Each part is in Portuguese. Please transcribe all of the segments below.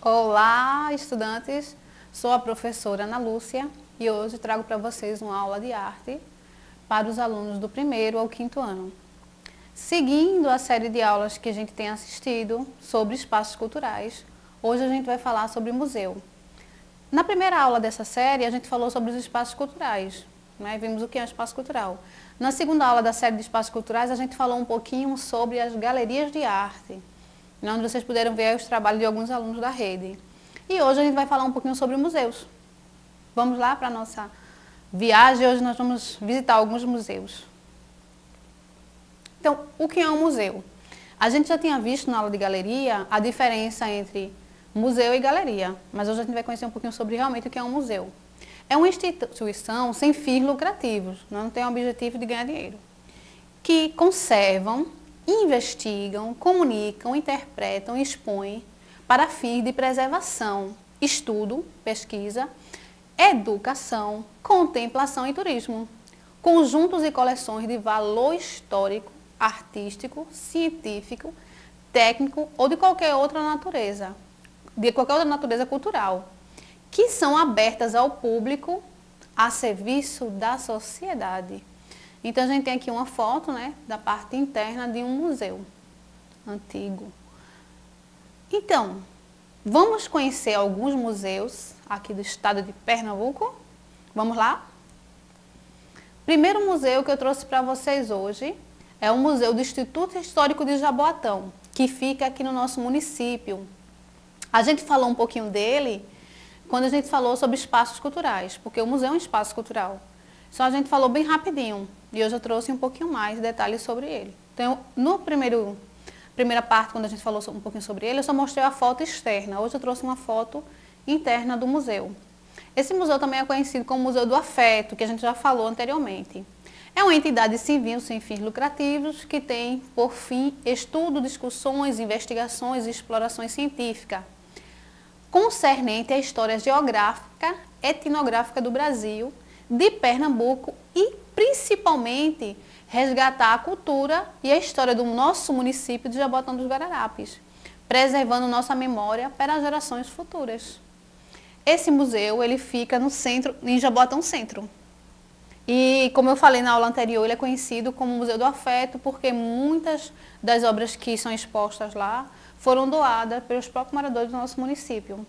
Olá, estudantes! Sou a professora Ana Lúcia e hoje trago para vocês uma aula de arte para os alunos do 1º ao 5º ano. Seguindo a série de aulas que a gente tem assistido sobre espaços culturais, hoje a gente vai falar sobre museu. Na primeira aula dessa série, a gente falou sobre os espaços culturais, né? Vimos o que é um espaço cultural. Na segunda aula da série de espaços culturais, a gente falou um pouquinho sobre as galerias de arte, onde vocês puderam ver os trabalhos de alguns alunos da rede. E hoje a gente vai falar um pouquinho sobre museus. Vamos lá para a nossa viagem. Hoje nós vamos visitar alguns museus. Então, o que é um museu? A gente já tinha visto na aula de galeria a diferença entre museu e galeria, mas hoje a gente vai conhecer um pouquinho sobre realmente o que é um museu. É uma instituição sem fins lucrativos, não tem o objetivo de ganhar dinheiro, que conservam, investigam, comunicam, interpretam e expõem para fins de preservação, estudo, pesquisa, educação, contemplação e turismo. Conjuntos e coleções de valor histórico, artístico, científico, técnico ou de qualquer outra natureza cultural, que são abertas ao público a serviço da sociedade. Então, a gente tem aqui uma foto, né, da parte interna de um museu antigo. Então, vamos conhecer alguns museus aqui do estado de Pernambuco? Vamos lá? Primeiro museu que eu trouxe para vocês hoje é o Museu do Instituto Histórico de Jaboatão, que fica aqui no nosso município. A gente falou um pouquinho dele quando a gente falou sobre espaços culturais, porque o museu é um espaço cultural. Só a gente falou bem rapidinho, e hoje eu trouxe um pouquinho mais de detalhes sobre ele. Então, no primeira parte, quando a gente falou um pouquinho sobre ele, eu só mostrei a foto externa. Hoje eu trouxe uma foto interna do museu. Esse museu também é conhecido como Museu do Afeto, que a gente já falou anteriormente. É uma entidade civil sem fins lucrativos que tem, por fim, estudo, discussões, investigações e explorações científicas, concernente à história geográfica, etnográfica do Brasil, de Pernambuco e, principalmente, resgatar a cultura e a história do nosso município de Jaboatão dos Guararapes, preservando nossa memória para as gerações futuras. Esse museu, ele fica no centro, em Jaboatão Centro. E, como eu falei na aula anterior, ele é conhecido como Museu do Afeto, porque muitas das obras que são expostas lá foram doadas pelos próprios moradores do nosso município.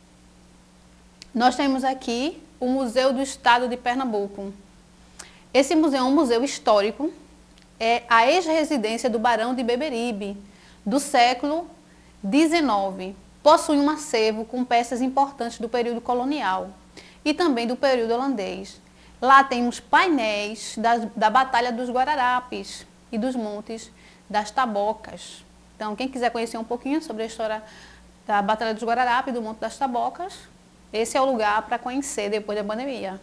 Nós temos aqui o Museu do Estado de Pernambuco. Esse museu é um museu histórico, é a ex-residência do Barão de Beberibe, do século XIX. Possui um acervo com peças importantes do período colonial e também do período holandês. Lá temos painéis da Batalha dos Guararapes e dos Montes das Tabocas. Então, quem quiser conhecer um pouquinho sobre a história da Batalha dos Guararapes e do Monte das Tabocas, esse é o lugar para conhecer depois da pandemia.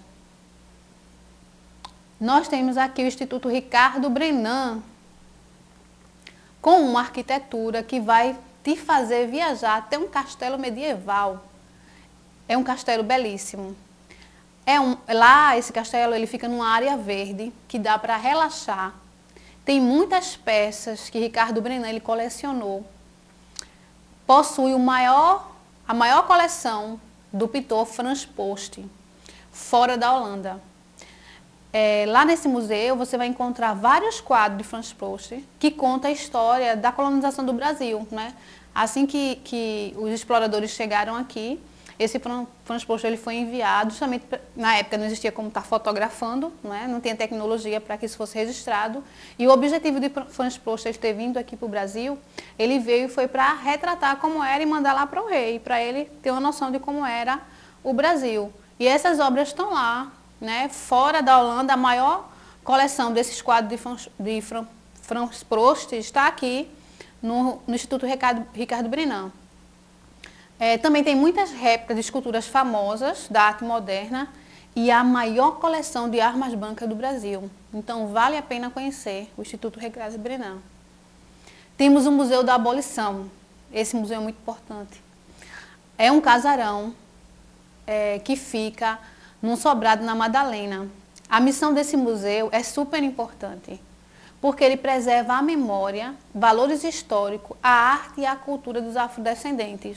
Nós temos aqui o Instituto Ricardo Brenan, com uma arquitetura que vai te fazer viajar até um castelo medieval. É um castelo belíssimo. Lá, esse castelo, ele fica numa área verde, que dá para relaxar. Tem muitas peças que Ricardo Brenan ele colecionou. Possui a maior coleção do pintor Frans Post, fora da Holanda. Lá nesse museu você vai encontrar vários quadros de Frans Post que contam a história da colonização do Brasil, né? Assim que os exploradores chegaram aqui, esse Frans Post ele foi enviado, justamente na época não existia como estar fotografando, né? Não tinha tecnologia para que isso fosse registrado. E o objetivo de Frans Post ter vindo aqui para o Brasil, ele veio foi para retratar como era e mandar lá para o rei, para ele ter uma noção de como era o Brasil. E essas obras estão lá, né? Fora da Holanda, a maior coleção desses quadros de Frans Post está aqui no Instituto Ricardo Brenan. Também tem muitas réplicas de esculturas famosas da arte moderna e a maior coleção de armas brancas do Brasil. Então, vale a pena conhecer o Instituto Ricardo Brenan. Temos o Museu da Abolição. Esse museu é muito importante. É um casarão que fica num sobrado na Madalena. A missão desse museu é super importante, porque ele preserva a memória, valores históricos, a arte e a cultura dos afrodescendentes.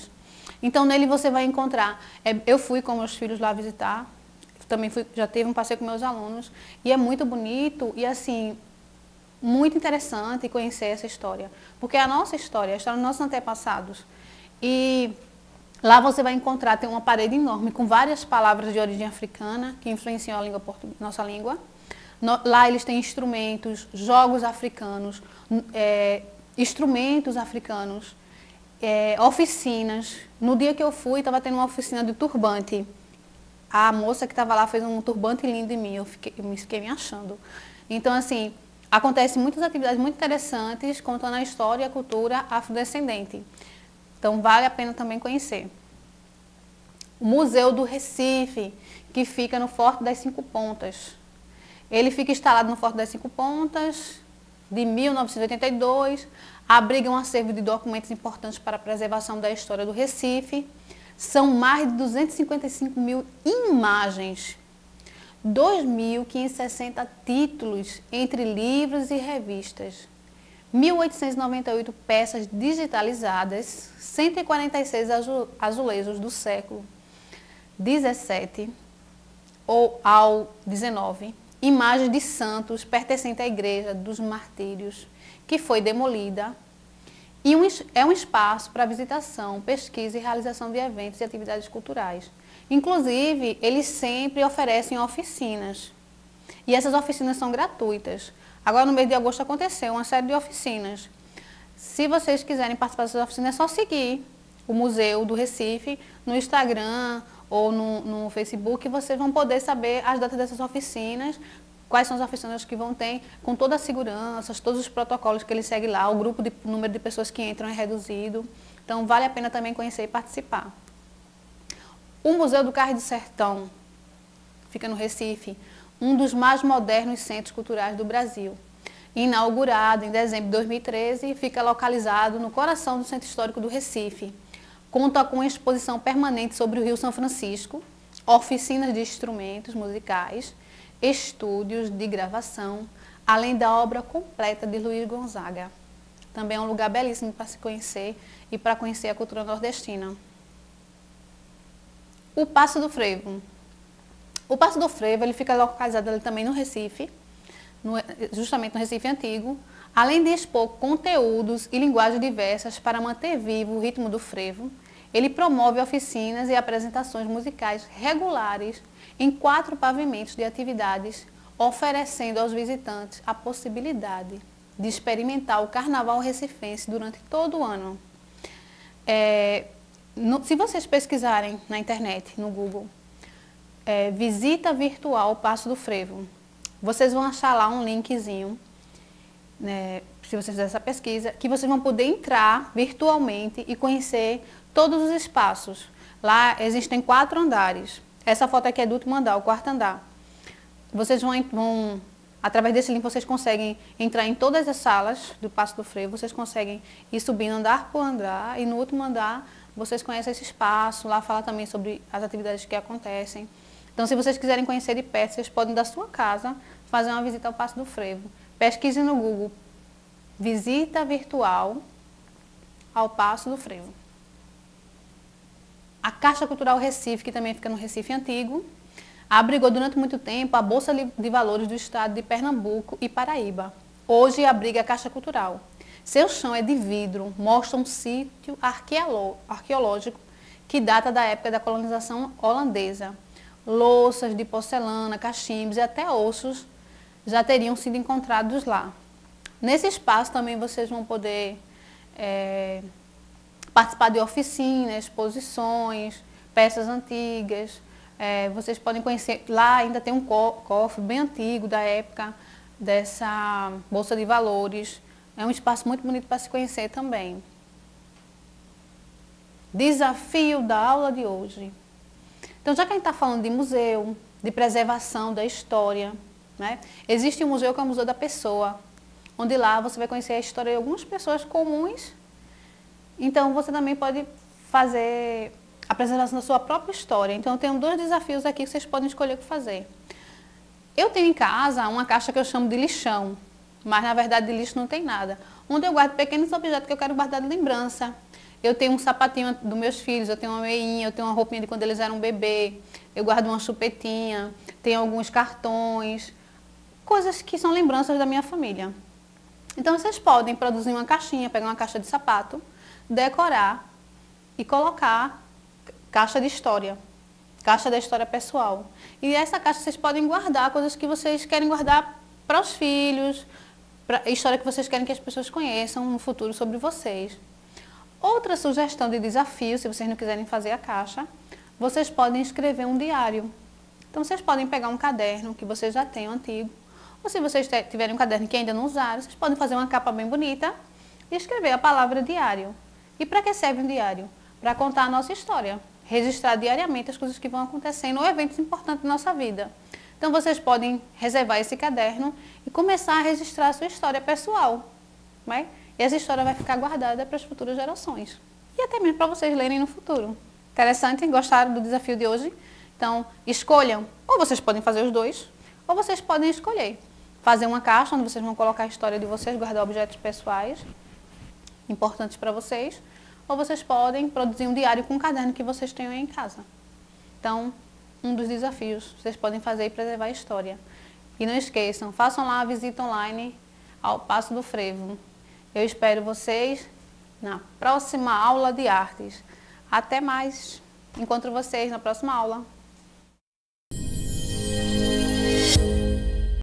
Então, nele você vai encontrar, eu fui com meus filhos lá visitar, também fui, já teve um passeio com meus alunos, e é muito bonito e assim, muito interessante conhecer essa história, porque é a nossa história, a história dos nossos antepassados. E lá você vai encontrar, tem uma parede enorme com várias palavras de origem africana que influenciam a língua nossa língua. Lá eles têm instrumentos, jogos africanos, instrumentos africanos, oficinas. No dia que eu fui, estava tendo uma oficina de turbante. A moça que estava lá fez um turbante lindo em mim, eu fiquei me achando. Então, assim, acontecem muitas atividades muito interessantes contando a história e a cultura afrodescendente. Então, vale a pena também conhecer. O Museu do Recife, que fica no Forte das Cinco Pontas. Ele fica instalado no Forte das Cinco Pontas, de 1982, abriga um acervo de documentos importantes para a preservação da história do Recife. São mais de 255 mil imagens, 2.560 títulos entre livros e revistas, 1.898 peças digitalizadas, 146 azulejos do século XVII ou ao XIX, imagens de santos pertencentes à Igreja dos Martírios, que foi demolida, e é um espaço para visitação, pesquisa e realização de eventos e atividades culturais. Inclusive, eles sempre oferecem oficinas, e essas oficinas são gratuitas. Agora, no mês de agosto, aconteceu uma série de oficinas. Se vocês quiserem participar dessas oficinas, é só seguir o Museu do Recife no Instagram ou no Facebook, e vocês vão poder saber as datas dessas oficinas, quais são as oficinas que vão ter, com toda a segurança, todos os protocolos que ele segue lá, o número de pessoas que entram é reduzido. Então, vale a pena também conhecer e participar. O Museu do Cais do Sertão, fica no Recife, um dos mais modernos centros culturais do Brasil. Inaugurado em dezembro de 2013, fica localizado no coração do Centro Histórico do Recife. Conta com exposição permanente sobre o Rio São Francisco, oficinas de instrumentos musicais, estúdios de gravação, além da obra completa de Luiz Gonzaga. Também é um lugar belíssimo para se conhecer e para conhecer a cultura nordestina. O Paço do Frevo. O Paço do Frevo ele fica localizado ali também no Recife, justamente no Recife Antigo, além de expor conteúdos e linguagens diversas para manter vivo o ritmo do frevo. Ele promove oficinas e apresentações musicais regulares em 4 pavimentos de atividades, oferecendo aos visitantes a possibilidade de experimentar o carnaval recifense durante todo o ano. Se vocês pesquisarem na internet, no Google, visita virtual Paço do Frevo, vocês vão achar lá um linkzinho, né, se vocês fizerem essa pesquisa, que vocês vão poder entrar virtualmente e conhecer todos os espaços. Lá existem 4 andares. Essa foto aqui é do último andar, o 4º andar. Vocês vão, através desse link, vocês conseguem entrar em todas as salas do Paço do Frevo, vocês conseguem ir subindo andar por andar, e no último andar vocês conhecem esse espaço, lá fala também sobre as atividades que acontecem. Então, se vocês quiserem conhecer de perto, vocês podem da sua casa fazer uma visita ao Paço do Frevo. Pesquise no Google, visita virtual ao Paço do Frevo. A Caixa Cultural Recife, que também fica no Recife Antigo, abrigou durante muito tempo a Bolsa de Valores do Estado de Pernambuco e Paraíba. Hoje abriga a Caixa Cultural. Seu chão é de vidro, mostra um sítio arqueológico que data da época da colonização holandesa. Louças de porcelana, cachimbos e até ossos já teriam sido encontrados lá. Nesse espaço também vocês vão poder participar de oficinas, exposições, peças antigas. Vocês podem conhecer, lá ainda tem um cofre bem antigo da época dessa Bolsa de Valores. É um espaço muito bonito para se conhecer também. Desafio da aula de hoje. Então, já que a gente está falando de museu, de preservação da história, né? Existe um museu que é o Museu da Pessoa, onde lá você vai conhecer a história de algumas pessoas comuns. Então, você também pode fazer a preservação da sua própria história. Então, eu tenho 2 desafios aqui que vocês podem escolher o que fazer. Eu tenho em casa uma caixa que eu chamo de lixão, mas na verdade de lixo não tem nada, onde eu guardo pequenos objetos que eu quero guardar de lembrança. Eu tenho um sapatinho dos meus filhos, eu tenho uma meinha, eu tenho uma roupinha de quando eles eram bebê, eu guardo uma chupetinha, tenho alguns cartões, coisas que são lembranças da minha família. Então vocês podem produzir uma caixinha, pegar uma caixa de sapato, decorar e colocar caixa de história, caixa da história pessoal. E essa caixa vocês podem guardar coisas que vocês querem guardar para os filhos, história que vocês querem que as pessoas conheçam no futuro sobre vocês. Outra sugestão de desafio, se vocês não quiserem fazer a caixa, vocês podem escrever um diário. Então vocês podem pegar um caderno que vocês já tenham antigo, ou se vocês tiverem um caderno que ainda não usaram, vocês podem fazer uma capa bem bonita e escrever a palavra diário. E para que serve um diário? Para contar a nossa história, registrar diariamente as coisas que vão acontecendo ou eventos importantes da nossa vida. Então vocês podem reservar esse caderno e começar a registrar a sua história pessoal, né? E essa história vai ficar guardada para as futuras gerações. E até mesmo para vocês lerem no futuro. Interessante? Gostaram do desafio de hoje? Então, escolham. Ou vocês podem fazer os dois, ou vocês podem escolher. Fazer uma caixa onde vocês vão colocar a história de vocês, guardar objetos pessoais importantes para vocês. Ou vocês podem produzir um diário com um caderno que vocês tenham em casa. Então, um dos desafios vocês podem fazer e preservar a história. E não esqueçam, façam lá a visita online ao Passo do Frevo. Eu espero vocês na próxima aula de artes. Até mais. Encontro vocês na próxima aula.